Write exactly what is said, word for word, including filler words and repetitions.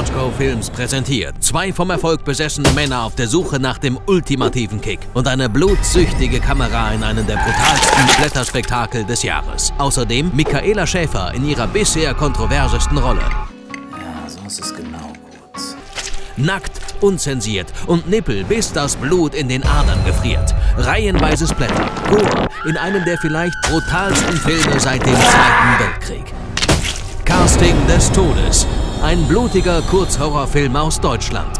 Hitchcock Films präsentiert zwei vom Erfolg besessene Männer auf der Suche nach dem ultimativen Kick und eine blutsüchtige Kamera in einem der brutalsten Blätterspektakel des Jahres. Außerdem Michaela Schäfer in ihrer bisher kontroversesten Rolle. Ja, so ist es genau gut. Nackt, unzensiert und Nippel, bis das Blut in den Adern gefriert. Reihenweise Splatter, Gore in einem der vielleicht brutalsten Filme seit dem Zweiten Weltkrieg. Casting des Todes. Ein blutiger Kurzhorrorfilm aus Deutschland.